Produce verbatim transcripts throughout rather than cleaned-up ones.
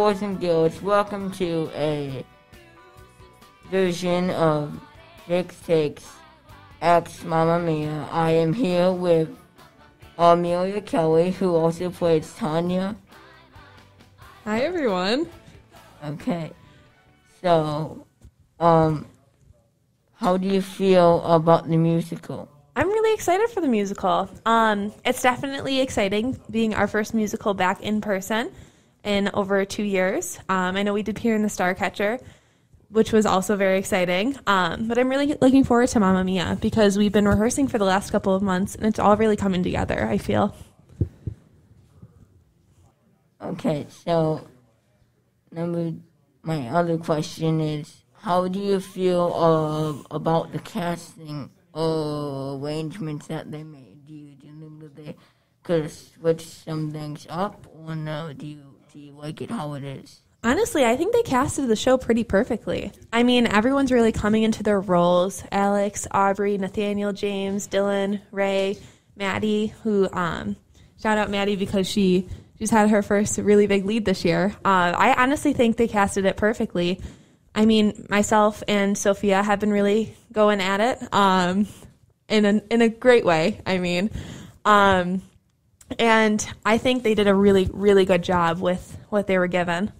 boys and girls, welcome to a version of Rick's Takes X Mamma Mia. I am here with Amelia Kelly, who also plays Tanya. Hi, everyone. Okay, so, um, how do you feel about the musical? I'm really excited for the musical. Um, it's definitely exciting being our first musical back in person in over two years. Um, I know we did Here in the Starcatcher, which was also very exciting. Um, but I'm really looking forward to Mamma Mia because we've been rehearsing for the last couple of months, and it's all really coming together, I feel. Okay, so number my other question is, how do you feel uh, about the casting uh, arrangements that they made? Do you, do you think that they could have switched some things up, or no? Do you do you like it how it is? Honestly, I think they casted the show pretty perfectly. I mean, everyone's really coming into their roles. Alex, Aubrey, Nathaniel, James, Dylan, Ray, Maddie, who, um, shout out Maddie because she just had her first really big lead this year. Uh, I honestly think they casted it perfectly. I mean, myself and Sophia have been really going at it um, in, a, in a great way, I mean. Um, and I think they did a really, really good job with what they were given.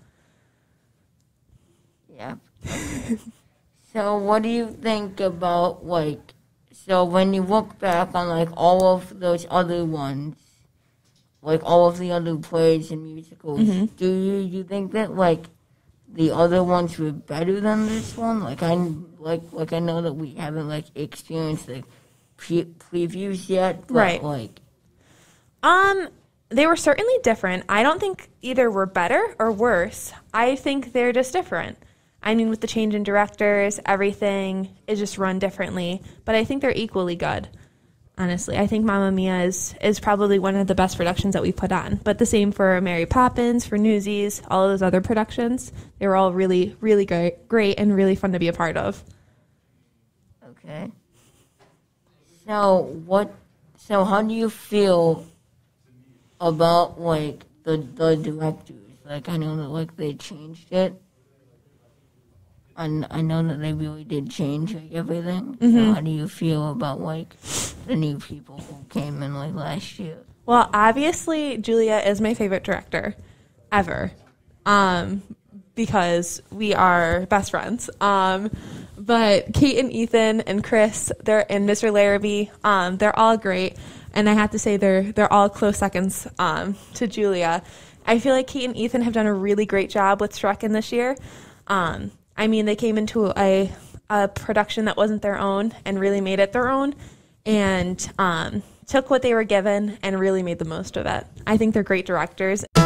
Yeah. So what do you think about, like, so when you look back on, like, all of those other ones, like, all of the other plays and musicals, mm-hmm. do you, you think that, like, the other ones were better than this one? Like, I, like, like I know that we haven't, like, experienced, like, pre- previews yet, but, right. like... Um... They were certainly different. I don't think either were better or worse. I think they're just different. I mean, with the change in directors, everything is just run differently. But I think they're equally good, honestly. I think Mamma Mia is, is probably one of the best productions that we put on. But the same for Mary Poppins, for Newsies, all of those other productions. They were all really, really great, great and really fun to be a part of. Okay. So, what, so how do you feel about, like, the the directors? Like, I know that, like, they changed it. And I know that they really did change, like, everything. Mm-hmm. So how do you feel about, like, the new people who came in, like, last year? Well, obviously, Julia is my favorite director ever. Um, because we are best friends. Um, but Kate and Ethan and Chris, they're and Mister Larrabee, um, they're all great. And I have to say they're they're all close seconds um, to Julia. I feel like Kate and Ethan have done a really great job with Shrekin this year. Um, I mean, they came into a, a production that wasn't their own and really made it their own and um, took what they were given and really made the most of it. I think they're great directors.